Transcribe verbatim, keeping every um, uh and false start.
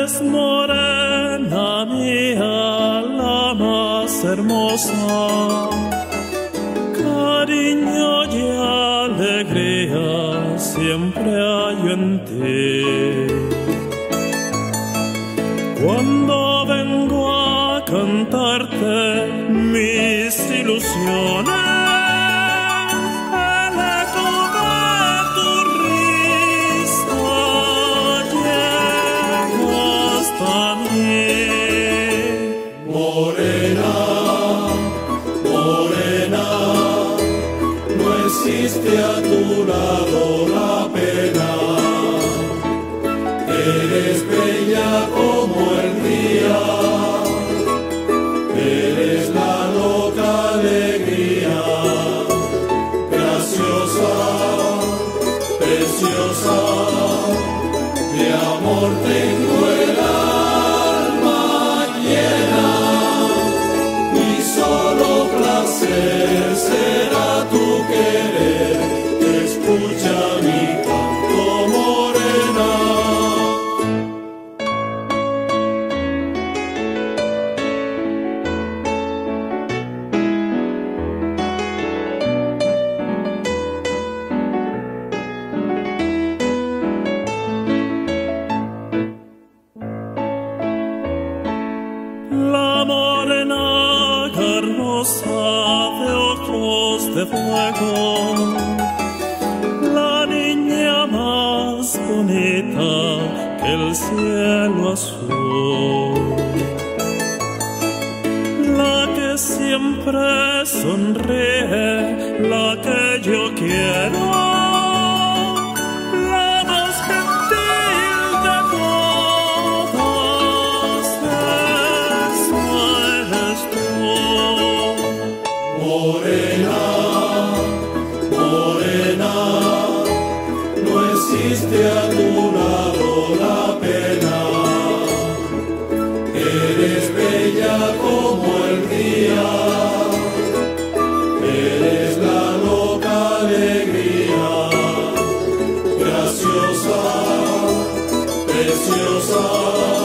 Eres morena mía, la más hermosa, cariño y alegría siempre hay en ti. Cuando vengo a cantarte mis ilusiones, el eco de tu risa llega hasta mí. Morena, morena, no existe a tu lado la pena. Eres bella como el día, eres la loca alegría, graciosa, preciosa, de amor tengo el alma llena, y solo placer será tu querer. Escucha mi canto, morena. La morena carnosa de ojos de fuego, la niña más bonita que el cielo azul, la que siempre sonríe, la que yo quiero. Morena, morena, no existe a tu lado la pena. Eres bella como el día, eres la loca alegría, graciosa, preciosa.